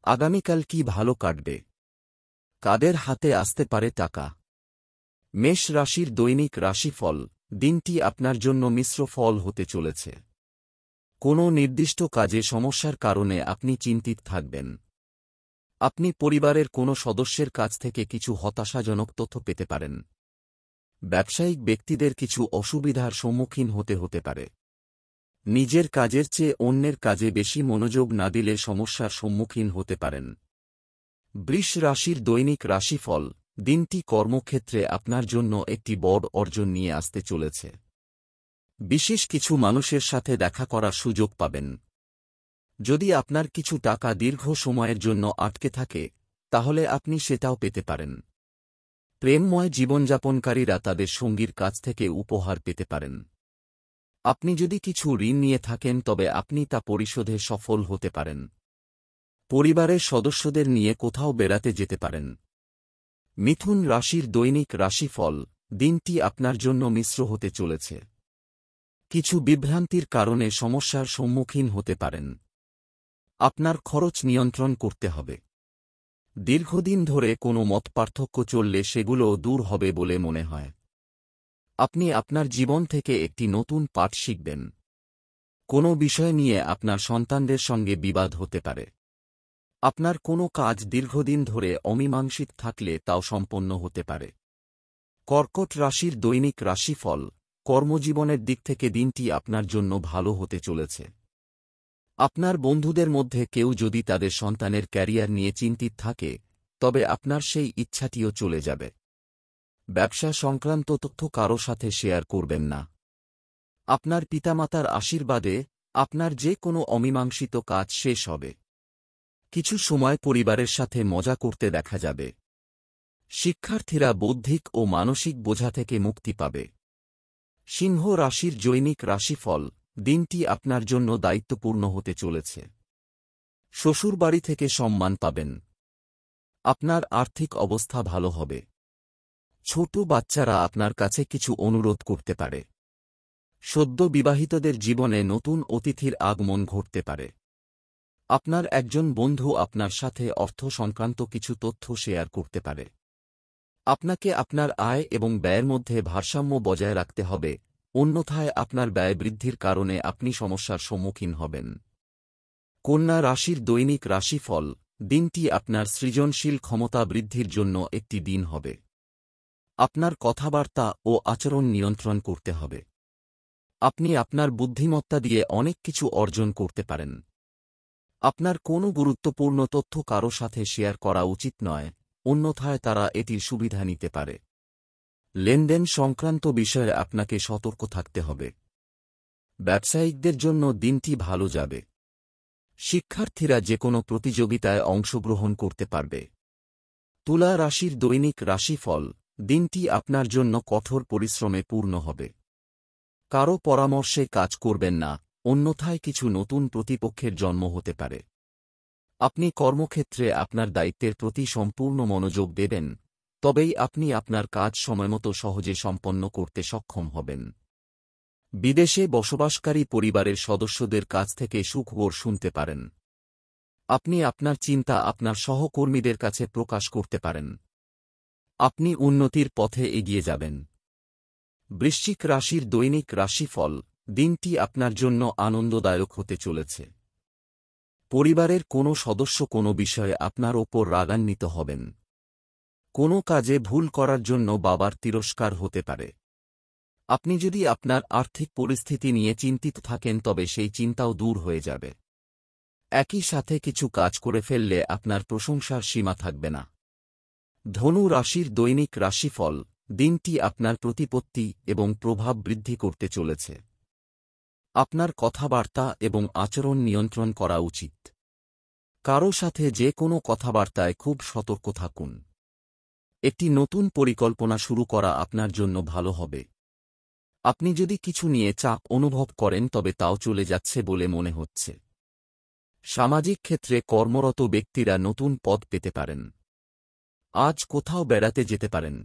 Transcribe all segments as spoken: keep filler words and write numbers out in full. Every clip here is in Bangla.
আগামীকাল কি ভালো কাটবে? কাদের হাতে আসতে পারে টাকা? মেষ রাশির দৈনিক রাশিফল। দিনটি আপনার জন্য মিশ্র ফল হতে চলেছে। কোনো নির্দিষ্ট কাজে সমস্যার কারণে আপনি চিন্তিত থাকবেন। আপনি পরিবারের কোনো সদস্যের কাছ থেকে কিছু হতাশাজনক তথ্য পেতে পারেন। ব্যবসায়িক ব্যক্তিদের কিছু অসুবিধার সম্মুখীন হতে হতে পারে। নিজের কাজের চেয়ে অন্যের কাজে বেশি মনোযোগ না দিলে সমস্যার সম্মুখীন হতে পারেন। বৃষ রাশির দৈনিক রাশিফল। দিনটি কর্মক্ষেত্রে আপনার জন্য একটি বড় অর্জন নিয়ে আসতে চলেছে। বিশেষ কিছু মানুষের সাথে দেখা করার সুযোগ পাবেন। যদি আপনার কিছু টাকা দীর্ঘ সময়ের জন্য আটকে থাকে, তাহলে আপনি সেটাও পেতে পারেন। প্রেমময় জীবনযাপনকারীরা তাদের সঙ্গীর কাছ থেকে উপহার পেতে পারেন। আপনি যদি কিছু ঋণ নিয়ে থাকেন তবে আপনি তা পরিশোধে সফল হতে পারেন। পরিবারের সদস্যদের নিয়ে কোথাও বেড়াতে যেতে পারেন। মিথুন রাশির দৈনিক রাশিফল। দিনটি আপনার জন্য মিশ্র হতে চলেছে। কিছু বিভ্রান্তির কারণে সমস্যার সম্মুখীন হতে পারেন। আপনার খরচ নিয়ন্ত্রণ করতে হবে। দীর্ঘদিন ধরে কোনো মতপার্থক্য চললে সেগুলো দূর হবে বলে মনে হয়। আপনি আপনার জীবন থেকে একটি নতুন পাঠ শিখবেন। কোনো বিষয় নিয়ে আপনার সন্তানদের সঙ্গে বিবাদ হতে পারে। আপনার কোনো কাজ দীর্ঘদিন ধরে অমীমাংসিত থাকলে তাও সম্পন্ন হতে পারে। কর্কট রাশির দৈনিক রাশিফল। কর্মজীবনের দিক থেকে দিনটি আপনার জন্য ভালো হতে চলেছে। আপনার বন্ধুদের মধ্যে কেউ যদি তাদের সন্তানের ক্যারিয়ার নিয়ে চিন্তিত থাকে, তবে আপনার সেই ইচ্ছাটিও চলে যাবে। ব্যবসা সংক্রান্ত তথ্য কারো সাথে শেয়ার করবেন না। আপনার পিতামাতার আশীর্বাদে আপনার যে কোনো অমীমাংসিত কাজ শেষ হবে। কিছু সময় পরিবারের সাথে মজা করতে দেখা যাবে। শিক্ষার্থীরা বৌদ্ধিক ও মানসিক বোঝা থেকে মুক্তি পাবে। সিংহ রাশির দৈনিক রাশিফল। দিনটি আপনার জন্য দায়িত্বপূর্ণ হতে চলেছে। শ্বশুরবাড়ি থেকে সম্মান পাবেন। আপনার আর্থিক অবস্থা ভালো হবে। ছোট বাচ্চারা আপনার কাছে কিছু অনুরোধ করতে পারে। সদ্য বিবাহিতদের জীবনে নতুন অতিথির আগমন ঘটতে পারে। আপনার একজন বন্ধু আপনার সাথে অর্থ সংক্রান্ত কিছু তথ্য শেয়ার করতে পারে। আপনাকে আপনার আয় এবং ব্যয়ের মধ্যে ভারসাম্য বজায় রাখতে হবে, অন্যথায় আপনার ব্যয় বৃদ্ধির কারণে আপনি সমস্যার সম্মুখীন হবেন। কন্যা রাশির দৈনিক রাশিফল। দিনটি আপনার সৃজনশীল ক্ষমতা বৃদ্ধির জন্য একটি দিন হবে। আপনার কথাবার্তা ও আচরণ নিয়ন্ত্রণ করতে হবে। আপনি আপনার বুদ্ধিমত্তা দিয়ে অনেক কিছু অর্জন করতে পারেন। আপনার কোনো গুরুত্বপূর্ণ তথ্য কারো সাথে শেয়ার করা উচিত নয়, অন্যথায় তারা এটির সুবিধা নিতে পারে। লেনদেন সংক্রান্ত বিষয়ে আপনাকে সতর্ক থাকতে হবে। ব্যবসায়িকদের জন্য দিনটি ভালো যাবে। শিক্ষার্থীরা যে কোনো প্রতিযোগিতায় অংশগ্রহণ করতে পারবে। তুলা রাশির দৈনিক রাশিফল। দিনটি আপনার জন্য কঠোর পরিশ্রমে পূর্ণ হবে। কারো পরামর্শে কাজ করবেন না, অন্যথায় কিছু নতুন প্রতিপক্ষের জন্ম হতে পারে। আপনি কর্মক্ষেত্রে আপনার দায়িত্বের প্রতি সম্পূর্ণ মনোযোগ দেবেন, তবেই আপনি আপনার কাজ সময়মতো সহজে সম্পন্ন করতে সক্ষম হবেন। বিদেশে বসবাসকারী পরিবারের সদস্যদের কাছ থেকে সুখবর শুনতে পারেন। আপনি আপনার চিন্তা আপনার সহকর্মীদের কাছে প্রকাশ করতে পারেন। আপনি উন্নতির পথে এগিয়ে যাবেন। বৃশ্চিক রাশির দৈনিক রাশিফল। দিনটি আপনার জন্য আনন্দদায়ক হতে চলেছে। পরিবারের কোনো সদস্য কোনো বিষয়ে আপনার ওপর রাগান্বিত হবেন। কোনো কাজে ভুল করার জন্য বাবার তিরস্কার হতে পারে। আপনি যদি আপনার আর্থিক পরিস্থিতি নিয়ে চিন্তিত থাকেন তবে সেই চিন্তাও দূর হয়ে যাবে। একই সাথে কিছু কাজ করে ফেললে আপনার প্রশংসার সীমা থাকবে না। ধনু রাশির দৈনিক রাশিফল। দিনটি আপনার প্রতিপত্তি এবং প্রভাব বৃদ্ধি করতে চলেছে। আপনার কথাবার্তা এবং আচরণ নিয়ন্ত্রণ করা উচিত। কারো সাথে যে কোনো কথাবার্তায় খুব সতর্ক থাকুন। একটি নতুন পরিকল্পনা শুরু করা আপনার জন্য ভালো হবে। আপনি যদি কিছু নিয়ে চাপ অনুভব করেন তবে তাও চলে যাচ্ছে বলে মনে হচ্ছে। সামাজিক ক্ষেত্রে কর্মরত ব্যক্তিরা নতুন পদ পেতে পারেন। আজ কোথাও বেড়াতে যেতে পারেন।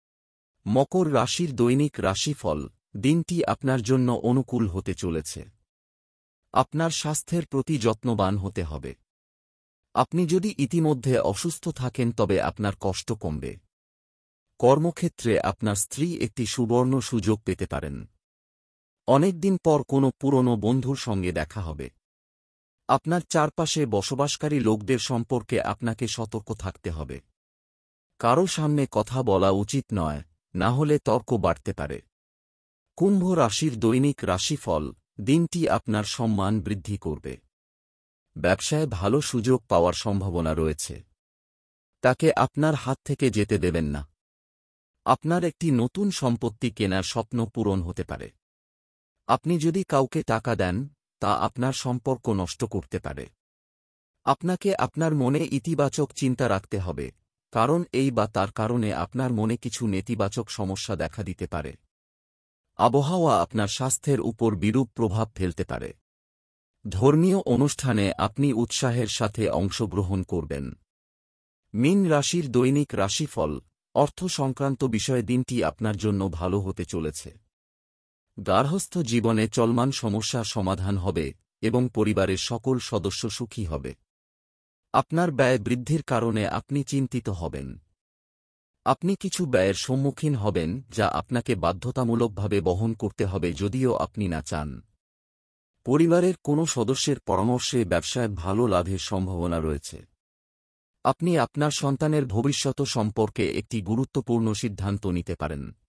মকর রাশির দৈনিক রাশিফল। দিনটি আপনার জন্য অনুকূল হতে চলেছে। আপনার স্বাস্থ্যের প্রতি যত্নবান হতে হবে। আপনি যদি ইতিমধ্যে অসুস্থ থাকেন তবে আপনার কষ্ট কমবে। কর্মক্ষেত্রে আপনার স্ত্রী একটি সুবর্ণ সুযোগ পেতে পারেন। অনেকদিন পর কোনো পুরনো বন্ধুর সঙ্গে দেখা হবে। আপনার চারপাশে বসবাসকারী লোকদের সম্পর্কে আপনাকে সতর্ক থাকতে হবে। কারো সামনে কথা বলা উচিত নয়, না হলে তর্ক বাড়তে পারে। কুম্ভ রাশির দৈনিক রাশিফল। দিনটি আপনার সম্মান বৃদ্ধি করবে। ব্যবসায় ভালো সুযোগ পাওয়ার সম্ভাবনা রয়েছে। তাকে আপনার হাত থেকে যেতে দেবেন না। আপনার একটি নতুন সম্পত্তি কেনার স্বপ্ন পূরণ হতে পারে। আপনি যদি কাউকে টাকা দেন, তা আপনার সম্পর্ক নষ্ট করতে পারে। আপনাকে আপনার মনে ইতিবাচক চিন্তা রাখতে হবে, কারণ এই বা তার কারণে আপনার মনে কিছু নেতিবাচক সমস্যা দেখা দিতে পারে। আবহাওয়া আপনার স্বাস্থ্যের উপর বিরূপ প্রভাব ফেলতে পারে। ধর্মীয় অনুষ্ঠানে আপনি উৎসাহের সাথে অংশগ্রহণ করবেন। মীন রাশির দৈনিক রাশিফল। অর্থ সংক্রান্ত বিষয়ে দিনটি আপনার জন্য ভালো হতে চলেছে। গার্হস্থ্য জীবনে চলমান সমস্যা সমাধান হবে এবং পরিবারের সকল সদস্য সুখী হবে। আপনার ব্যয় বৃদ্ধির কারণে আপনি চিন্তিত হবেন। আপনি কিছু ব্যয়ের সম্মুখীন হবেন যা আপনাকে বাধ্যতামূলকভাবে বহন করতে হবে যদিও আপনি না চান। পরিবারের কোনো সদস্যের পরামর্শে ব্যবসায় ভালো লাভের সম্ভাবনা রয়েছে। আপনি আপনার সন্তানের ভবিষ্যৎ সম্পর্কে একটি গুরুত্বপূর্ণ সিদ্ধান্ত নিতে পারেন।